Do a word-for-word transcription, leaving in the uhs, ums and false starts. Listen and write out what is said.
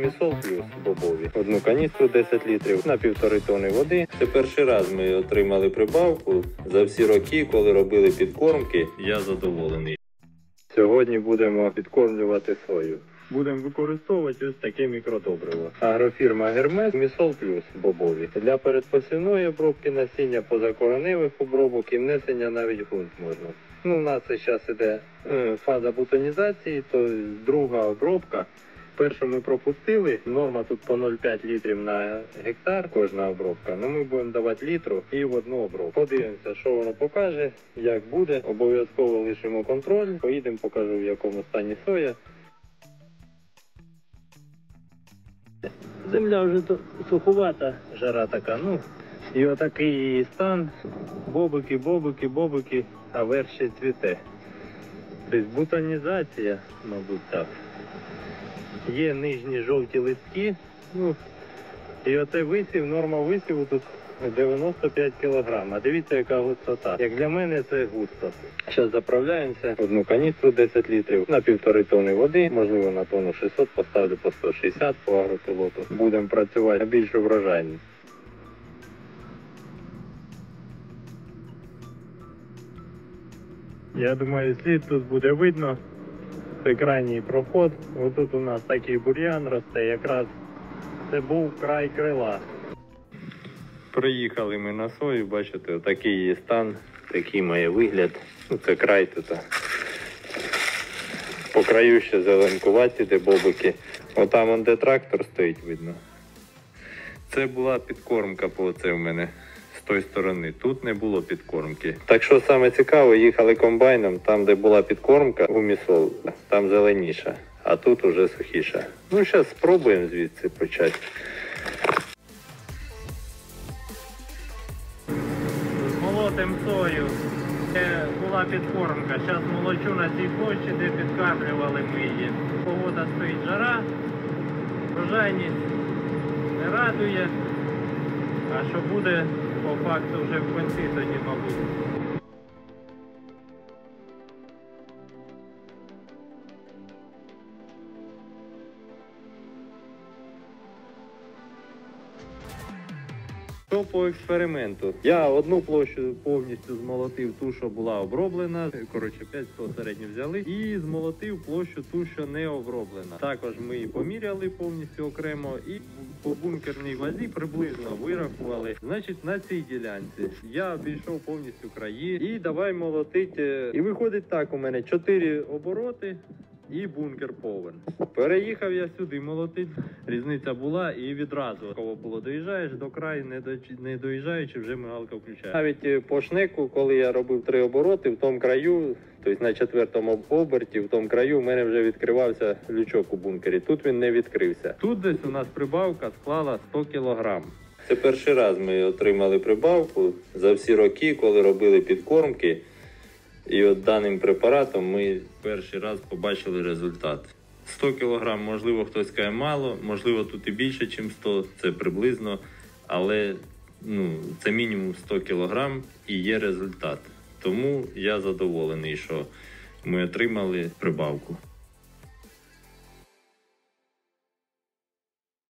Місол плюс бобові. Одну каністру десять літрів на півтори тони води. Це перший раз ми отримали прибавку. За всі роки, коли робили підкормки, я задоволений. Сьогодні будемо підкормлювати сою. Будемо використовувати ось таке мікродобриво. Агрофірма Гермес Місол плюс бобові. Для передпосівної обробки насіння, позакореневих обробок і внесення навіть в ґрунт можна. Ну, у нас зараз іде е, фаза бутонізації, то друга обробка. Першу ми пропустили, норма тут по нуль цілих п'ять літрів на гектар кожна обробка. Ну, ми будемо давати літру і в одну обробку. Подивимося, що воно покаже, як буде. Обов'язково лишимо контроль. Поїдемо, покажу, в якому стані соя. Земля вже суховата, жара така, ну, і отакий її стан, бобики, бобики, бобики, а верх ще цвіте. Тобто бутонізація, мабуть, так. Є нижні жовті листки, ну, і оце висів, норма висіву тут дев'яносто п'ять кілограмів. А дивіться, яка густота. Як для мене, це густо. Зараз заправляємося. Одну каністру десять літрів на півтори тони води, можливо на тонну шістсот, поставлю по сто шістдесят по агропілоту. Будемо працювати на більшу врожайність. Я думаю, слід тут буде видно. Це крайній проход. Ось тут у нас такий бур'ян росте, якраз це був край крила. Приїхали ми на сою, бачите, отакий її стан, такий має вигляд. Ну, це край тут. По краю ще зеленкуваті, де бобики. Отам он де трактор стоїть, видно. Це була підкормка по оце в мене з тої сторони. Тут не було підкормки. Так що саме цікаво, їхали комбайном, там де була підкормка у Місол, там зеленіша, а тут уже сухіша. Ну, зараз спробуємо звідси почати. Молотим сою. Це була підкормка. Зараз молочу на цій площі, де підкармлювали ми її. Погода стоїть, жара, врожайність не радує. А що буде, по факту, вже в кінці тоді, мабуть. Що по експерименту? Я одну площу повністю змолотив ту, що була оброблена. Коротше, п'ятсот середньо взяли. І змолотив площу ту, що не оброблена. Також ми її поміряли повністю окремо. І по бункерній вазі приблизно вирахували. Значить, на цій ділянці я обійшов повністю краї. І давай молотити. І виходить так у мене чотири обороти. І бункер повен. Переїхав я сюди молотити, різниця була і відразу, коли було доїжджаєш до краю, не, до, не доїжджаючи, вже мигалка включає. Навіть по шнеку, коли я робив три обороти, в тому краю, тобто на четвертому оберті, в тому краю в мене вже відкривався лючок у бункері. Тут він не відкрився. Тут десь у нас прибавка склала сто кілограм. Це перший раз ми отримали прибавку за всі роки, коли робили підкормки. І от даним препаратом ми перший раз побачили результат. сто кілограм, можливо, хтось каже мало, можливо, тут і більше, ніж сто, це приблизно, але ну, це мінімум сто кілограм і є результат. Тому я задоволений, що ми отримали прибавку.